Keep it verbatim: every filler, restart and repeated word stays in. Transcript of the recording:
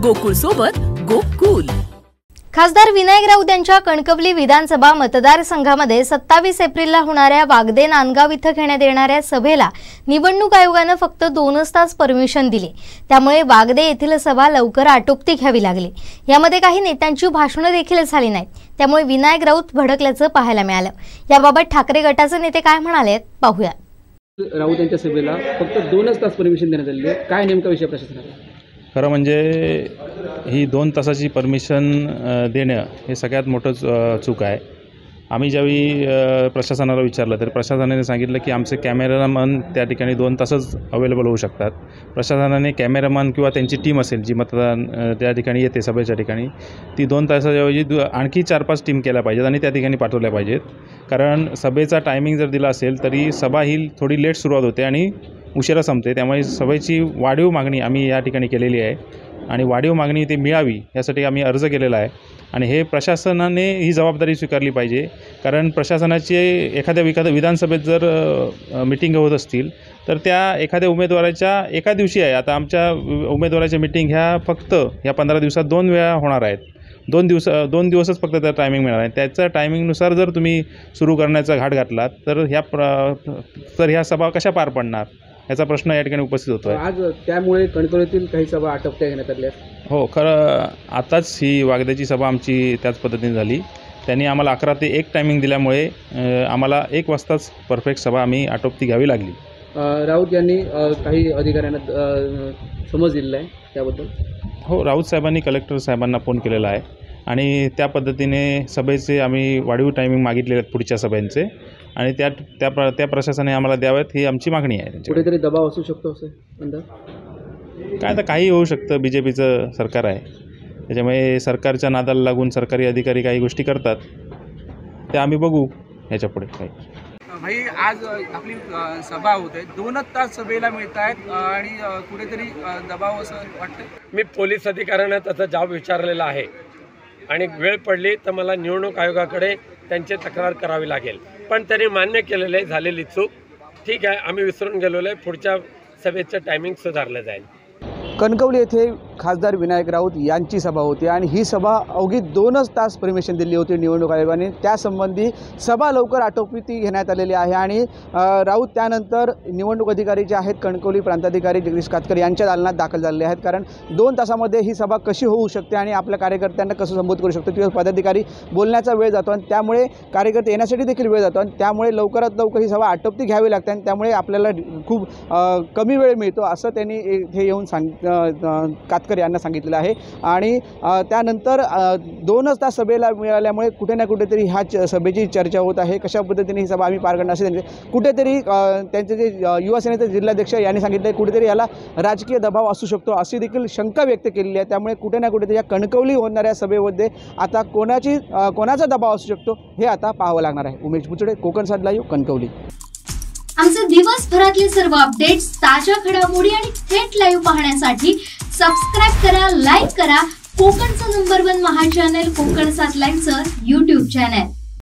गोकुळ सोबत गोकुळ। खासदार विनायक राऊत यांच्या कणकवली विधानसभा मतदारसंघामध्ये सत्तावीस एप्रिलला होणाऱ्या वागदे नांदगाव इथं घेण्यात येणाऱ्या सभेला निवडणूक आयोगाने फक्त दोनच तास परमिशन दिली। त्यामुळे वागदे येथील सभा लवकर आटोपती घ्यावी लागली। यामध्ये काही नेत्यांची भाषणे देखील झाली नाहीत। त्यामुळे विनायक राऊत भडकल्याचं पाहायला मिळालं। याबाबत ठाकरे गटाचे नेते काय म्हणाले पाहूया। राऊत यांच्या सभेला फक्त दोनच तास परमिशन देण्यात आले, काय नेमका विषय प्रशासनाचा? खरं म्हणजे ही दोन तासाची परमिशन देणं हे सगळ्यात मोठं चूक आहे। आम्ही ज्यावेळी प्रशासनाला विचारलं तर प्रशासनाने सांगितलं की आमचे कॅमेरामन त्या ठिकाणी दोन तासच अवेलेबल होऊ शकतात। प्रशासनाने कॅमेरामन किंवा त्यांची टीम असेल जी मतदान त्या ठिकाणी येते सभेच्या ठिकाणी, ती दोन तासाऐवजी आणखी चार पाच टीम केल्या पाहिजेत आणि त्या ठिकाणी पाठवल्या पाहिजेत। कारण सभेचा टायमिंग जर दिला असेल तरी सभा ही थोडी लेट सुरुवात होते आणि उशिरा संपते। त्यामुळे सभेची वाढीव मागणी आम्ही या ठिकाणी केलेली आहे आणि वाढीव मागणी ती मिळावी यासाठी आम्ही अर्ज केलेला आहे आणि हे प्रशासनाने ही जबाबदारी स्वीकारली पाहिजे। कारण प्रशासनाची एखाद्या विखाद्या विधानसभेत जर मीटिंग होत असतील तर त्या एखाद्या उमेदवाराच्या एका दिवशी आहे। आता आमच्या उमेदवाराच्या मीटिंग ह्या फक्त ह्या पंधरा दिवसात दोन वेळा होणार आहेत। दोन दिवस दोन दिवसच फक्त त्या टायमिंग मिळणार आहे। त्याच्या टायमिंगनुसार जर तुम्ही सुरू करण्याचा घाट घातलात तर ह्या प्र तर ह्या सभा कशा पार पडणार याचा प्रश्न या ठिकाणी उपस्थित होतो आहे। आज त्यामुळे कणकवलीतील काही सभा आटोपत्या घेण्यात आल्या। हो, खरं आताच ही वागद्याची सभा आमची त्याच पद्धतीने झाली। त्यांनी आम्हाला अकरा ते एक टायमिंग दिल्यामुळे आम्हाला एक वाजताच परफेक्ट सभा आम्ही आटोपती घ्यावी लागली। राऊत यांनी काही अधिकाऱ्यांना समज दिलेला आहे त्याबद्दल? हो, राऊत साहेबांनी कलेक्टर साहेबांना फोन केलेला आहे आणि त्या पद्धतीने सभेचे आम्ही वाढीव टायमिंग मागितलेले आहेत पुढच्या सभेंचे आणि त्या त्या प्र त्या प्रशासनाने आम्हाला द्याव्यात ही आमची मागणी आहे। कुठेतरी दबाव असू शकतो असं अंदाज? काय आता काही होऊ शकतं, बी जे पीचं सरकार आहे त्याच्यामुळे सरकारच्या नादाला लागून सरकारी अधिकारी काही गोष्टी करतात, त्या आम्ही बघू ह्याच्या पुढे काही। भाई आज आपली सभा होते, दोनच तास सभेला मिळत आहेत आणि कुठेतरी दबाव असं वाटतं। मी पोलीस अधिकाऱ्यांना त्याचा जाब विचारलेला आहे आणि वेळ पडली तर मला निवडणूक आयोगाकडे त्यांची तक्रार करावी लागेल, पण त्यांनी मान्य केलेलं आहे झालेली चूक। ठीक आहे, आम्ही विसरून गेलेलो आहे, पुढच्या सभेचं टायमिंग सुधारलं जाईल। कणकवली येथे खासदार विनायक राऊत यांची सभा होती आणि ही सभा अवघी दोनच तास परमिशन दिली होती निवडणूक आयोगाने। त्यासंबंधी सभा लवकर आटोपती घेण्यात आलेली आहे आणि राऊत त्यानंतर निवडणूक अधिकारी जे आहेत कणकवली प्रांताधिकारी जगदीश कातकर यांच्या दालनात दाखल झालेले आहेत। कारण दोन तासामध्ये ही सभा कशी होऊ शकते आणि आपल्या कार्यकर्त्यांना कसं संबोधित करू शकतो किंवा पदाधिकारी बोलण्याचा वेळ जातो आणि त्यामुळे कार्यकर्ते येण्यासाठी देखील वेळ जातो आणि त्यामुळे लवकरात लवकर ही सभा आटोपती घ्यावी लागते आणि त्यामुळे आपल्याला खूप कमी वेळ मिळतो असं त्यांनी इथे येऊन सांग कातकर यांना सांगितलेलं आहे। आणि त्यानंतर दोनच तास सभेला मिळाल्यामुळे कुठे ना कुठेतरी ह्या सभेची चर्चा होत आहे, कशा पद्धतीने ही सभा आम्ही पार करणार असे कुठेतरी त्यांचे जे युवा सेनेचे जिल्हाध्यक्ष यांनी सांगितलं कुठेतरी याला राजकीय दबाव असू शकतो अशी देखील शंका व्यक्त केलेली आहे। त्यामुळे कुठे ना कुठेतरी या कणकवली होणाऱ्या सभेमध्ये आता कोणाची कोणाचा दबाव असू शकतो हे आता पाहावं लागणार आहे। उमेश बुचडे, कोकण सात लाईव्ह, कणकवली। आमचे दिवसभरातले सर्व अपडेट्स, ताज्या घडामोडी आणि थेट लाईव्ह पाहण्यासाठी सबस्क्राइब करा, लाईक करा कोकणचं नंबर वन महा चॅनल कोकण सात लाईव्हचं यूट्यूब चॅनल।